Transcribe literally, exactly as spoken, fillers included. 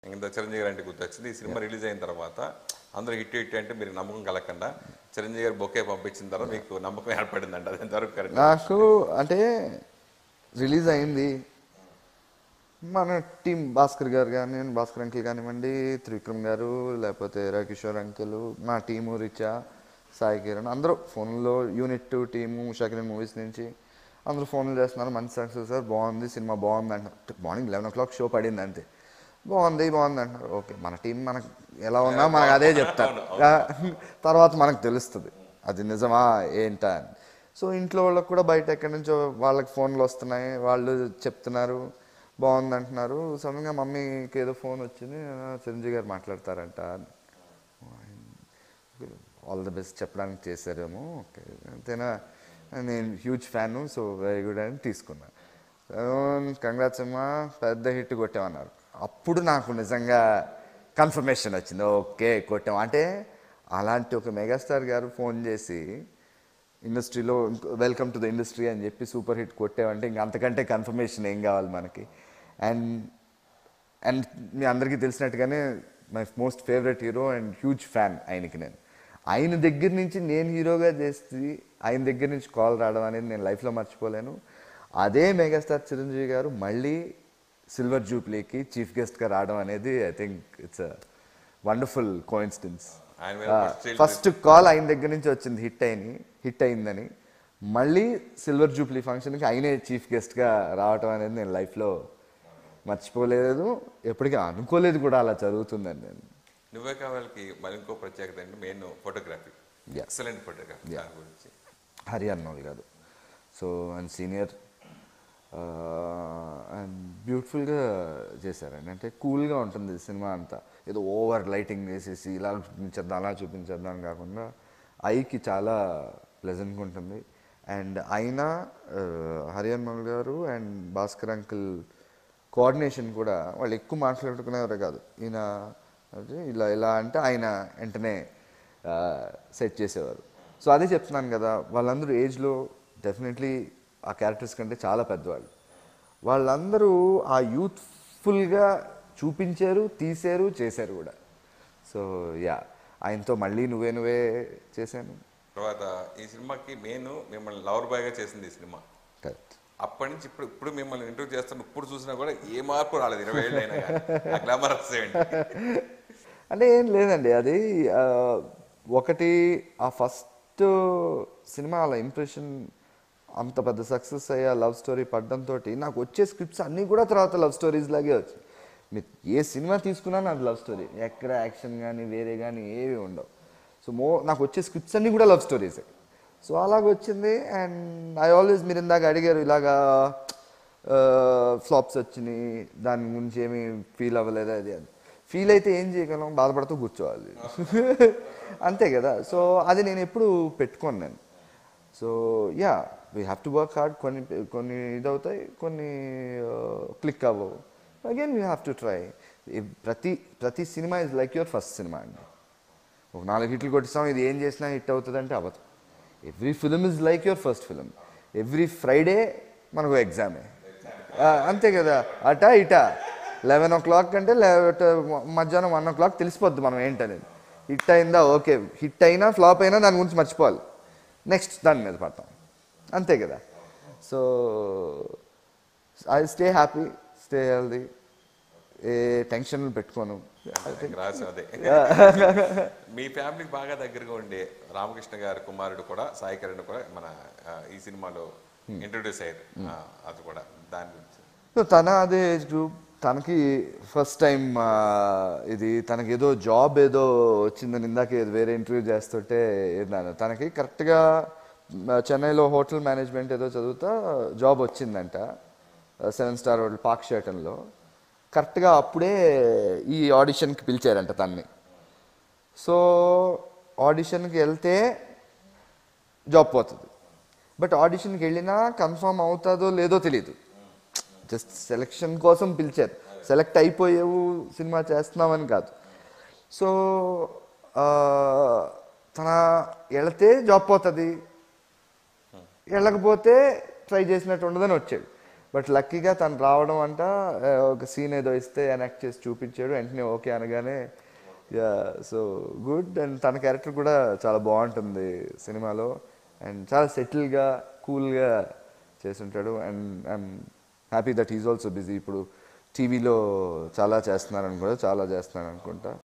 ఇంకా చిరంజీవి గారు అంటే గుర్తొచ్చింది. ఈ సినిమా రిలీజ్ అయిన తర్వాత అందరూ హిట్ హిట్ అంటే మీరు నమ్మకం కలగకుండా చిరంజీవి గారు బొకే పంపించిన తర్వాత మీకు నమ్మకం ఏర్పడిందంట. అది ఎంతవరకు కరెక్ట్? నాకు అంటే రిలీజ్ అయింది, మన టీం భాస్కర్ గారు కానీ భాస్కర్ అంకిల్ కానివ్వండి, త్రివిక్రమ్ గారు, లేకపోతే రవికిషోర్ అంకిల్, మా టీము రిచా, సాయి కిరణ్, అందరూ ఫోన్లో యూనిట్ టీము షకిరణ్ మూవీస్ నుంచి అందరూ ఫోన్లు చేస్తున్నారు. మంచి సక్సెస్ సార్, బాగుంది సినిమా, బాగుంది అంటున్నారు. Morning eleven o'clock show పడింది అంతే, బాగుంది బాగుంది అంటున్నారు. ఓకే, మన టీం మనకు ఎలా ఉన్నా మనకు అదే చెప్తారు, తర్వాత మనకు తెలుస్తుంది అది నిజమా ఏంటా అని. సో ఇంట్లో వాళ్ళకి కూడా బయట ఎక్కడి నుంచో వాళ్ళకి ఫోన్లు వస్తున్నాయి, వాళ్ళు చెప్తున్నారు బాగుంది అంటున్నారు. సడన్గా మమ్మీకి ఏదో ఫోన్ వచ్చింది, చిరంజీవి గారు మాట్లాడతారంట, ఆల్ ది బెస్ట్ చెప్పడానికి చేశారేమో. ఓకే అంతేనా, నేను huge fan, so very good అని తీసుకున్నా. కంగ్రాట్స్ అమ్మా, పెద్ద హిట్ కొట్టామన్నారు. అప్పుడు నాకు నిజంగా కన్ఫర్మేషన్ వచ్చింది, ఓకే కొట్టాం. అంటే అలాంటి ఒక మెగాస్టార్ గారు ఫోన్ చేసి ఇండస్ట్రీలో వెల్కమ్ టు ద ఇండస్ట్రీ అని చెప్పి సూపర్ హిట్ కొట్టామంటే ఇంక అంతకంటే కన్ఫర్మేషన్ ఏం కావాలి మనకి. అండ్ అండ్ మీ అందరికీ తెలిసినట్టుగానే my most favourite hero and huge fan ఆయనకి. నేను ఆయన దగ్గర నుంచి నేను హీరోగా చేసి ఆయన దగ్గర నుంచి కాల్ రావడం అనేది నేను లైఫ్లో మర్చిపోలేను. అదే మెగాస్టార్ చిరంజీవి గారు మళ్ళీ సిల్వర్ జూబ్లీకి చీఫ్ గెస్ట్గా రావడం అనేది I think it's a wonderful coincidence. First call ఆయన దగ్గర నుంచి వచ్చింది హిట్ అయిని హిట్ అయిందని, మళ్ళీ సిల్వర్ జూబ్లీ ఫంక్షన్కి ఆయనే చీఫ్ గెస్ట్గా రావటం అనేది నేను లైఫ్లో మర్చిపోలేదు, ఎప్పటికీ అనుకోలేదు కూడా అలా జరుగుతుందని. నేను నువ్వే కావాలకి మరి ఇంకో ప్రత్యేకత అంటే మెయిన్ ఫోటోగ్రఫీ, ఎక్సలెంట్ ఫోటోగ్రఫీ గురించి హరియాణ్ కాదు. సో అండ్ సీనియర్ అండ్ బ్యూటిఫుల్గా చేశారండి. అంటే కూల్గా ఉంటుంది సినిమా అంతా, ఏదో ఓవర్ లైటింగ్ వేసేసి ఇలా చూపించేద్దాం అలా చూపించేద్దాం కాకుండా ఐకి చాలా ప్లెజెంట్గా ఉంటుంది. అండ్ అయినా హరియాణ్ గారు అండ్ భాస్కర్ అంకుల్ కోఆర్డినేషన్ కూడా వాళ్ళు ఎక్కువ మాట్లాడుకునేవారు కాదు. ఈయన ఇలా ఇలా అంటే ఆయన వెంటనే సెట్ చేసేవారు. సో అదే చెప్తున్నాను కదా, వాళ్ళందరూ ఏజ్లో డెఫినెట్లీ ఆ క్యారెక్టర్స్ కంటే చాలా పెద్దవాళ్ళు. వాళ్ళందరూ ఆ యూత్ఫుల్గా చూపించారు, తీశారు, చేశారు కూడా. సో యా, ఆయనతో మళ్ళీ నువ్వే నువ్వే చేశాను. తర్వాత ఈ సినిమాకి మెయిన్ మిమ్మల్ని లవర్ బాయ్గా చేసింది ఈ సినిమా. కరెక్ట్. అప్పటి నుంచి ఇప్పుడు ఇప్పుడు మిమ్మల్ని ఇంటర్వ్యూ చేస్తాను, ఇప్పుడు చూసినా కూడా ఏ మార్పు రాలేదు, ఇరవై ఏళ్ళు అయినా కానీ గ్లామరస్ ఏంటి అంటే ఏం లేదండి. అది ఒకటి ఆ ఫస్ట్ సినిమా అలా ఇంప్రెషన్ అంత పెద్ద సక్సెస్ అయ్యా లవ్ స్టోరీ పడ్డంతో నాకు వచ్చే స్క్రిప్ట్స్ అన్నీ కూడా తర్వాత లవ్ స్టోరీస్ లాగే వచ్చాయి. మీరు ఏ సినిమా తీసుకున్నా నాకు లవ్ స్టోరీ, ఎక్కడ యాక్షన్ కానీ వేరే కానీ ఏవి ఉండవు. సో మో నాకు వచ్చే స్క్రిప్ట్స్ అన్నీ కూడా లవ్ స్టోరీసే. సో అలాగ వచ్చింది. అండ్ ఐ ఆల్వేస్, మీరు ఇందాక అడిగారు ఇలాగా ఫ్లాప్స్ వచ్చినాయి దాని గురించి ఏమీ ఫీల్ అవ్వలేదు అది అది ఫీల్ అయితే ఏం చేయగలం, బాధపడుతూ కూర్చోవాలి అంతే కదా. సో అది నేను ఎప్పుడు పెట్టుకోను నేను. So yeah, we have to work hard. కొన్ని కొన్ని ఇదవుతాయి, కొన్ని క్లిక్ అవ్వవు. Again we have to try. ప్రతి ప్రతి cinema is like your first cinema అండి. ఒక నాలుగు హిట్లు కొట్టిస్తాం, ఇది ఏం చేసినా హిట్ అవుతుంది అంటే అవ్వదు. Every film is like your first film. Every Friday మనకు ఎగ్జామే, అంతే కదా. అటా ఇటా లెవెన్ ఓ క్లాక్ అంటే మధ్యాహ్నం వన్ ఓ క్లాక్ తెలిసిపోద్ది మనం ఏంటనేది. హిట్ అయిందా ఓకే, హిట్ అయినా ఫ్లాప్ అయినా దాని గురించి మర్చిపోవాలి, నెక్స్ట్ దాని మీద పడతాం, అంతే కదా. So I stay happy, stay healthy, ఏ టెన్షన్లు పెట్టుకోను. అదే మీ ఫ్యామిలీకి బాగా దగ్గరగా ఉండే రామకృష్ణ గారి కుమారుడు కూడా సాయి కిరణ్ కూడా మన ఈ సినిమాలో ఇంట్రొడ్యూస్ అయ్యారు. అది కూడా దాని గురించి తన అదే ఏజ్ గ్రూప్, తనకి ఫస్ట్ టైం ఇది, తనకి ఏదో జాబ్ ఏదో వచ్చిందని ఇందాక వేరే ఇంటర్వ్యూ చేస్తుంటే విన్నాను. తనకి కరెక్ట్గా చెన్నైలో హోటల్ మేనేజ్మెంట్ ఏదో చదువుతా జాబ్ వచ్చిందంట, సెవెన్ స్టార్ హోటల్ పార్క్ షేటన్లో. కరెక్ట్గా అప్పుడే ఈ ఆడిషన్కి పిలిచారంట తన్ని. సో ఆడిషన్కి వెళ్తే జాబ్ పోతుంది, బట్ ఆడిషన్కి వెళ్ళినా కన్ఫర్మ్ అవుతుందో లేదో తెలియదు, జస్ట్ సెలెక్షన్ కోసం పిలిచారు, సెలెక్ట్ అయిపోయావు సినిమా చేస్తున్నామని కాదు. సో తన వెళితే జాబ్ పోతుంది, వెళ్ళకపోతే ట్రై చేసినట్టు ఉండదని వచ్చాడు. బట్ లక్కీగా తను రావడం అంట ఆ, ఒక సీన్ ఏదో ఇస్తే ఎనాక్ట్ చేసి చూపించాడు, వెంటనే ఓకే అనగానే యా సో గుడ్. అండ్ తన క్యారెక్టర్ కూడా చాలా బాగుంటుంది సినిమాలో, అండ్ చాలా సెటిల్గా కూల్గా చేస్తుంటాడు. And I'm happy that is also busy. ఇప్పుడు టీవీలో చాలా చేస్తున్నారు అనుకుంటా, చాలా చేస్తున్నారు అనుకుంటా